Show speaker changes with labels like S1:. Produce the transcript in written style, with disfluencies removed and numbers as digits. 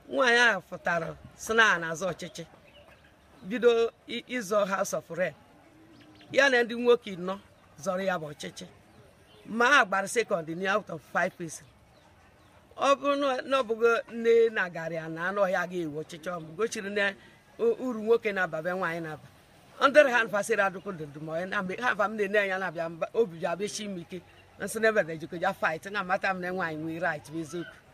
S1: nwaanyị a fụtara si na na-azọ ọchịchị bido ịzọ House of Rep ya na ndị nwoke nọ zọrọ ya bụ ọchịchị ma a gbara sekọnd ni out of 5 pieces. Ọ bụrụ na ọ bụghị nne na-agara ya na anụ ọhịa ga-ewu ọchịchị ọmụ gochiri na uru nwoke na-ababe nwaanyị na-aba ndịrị ha nfasịrị adụkụ dụdụmọya na ha fa m na-enye ya na-abịa obi ji abịachi m ike nsị na ebe na ejikọ ja fight na amata m na nwaanyị nwee right bụ eziokwu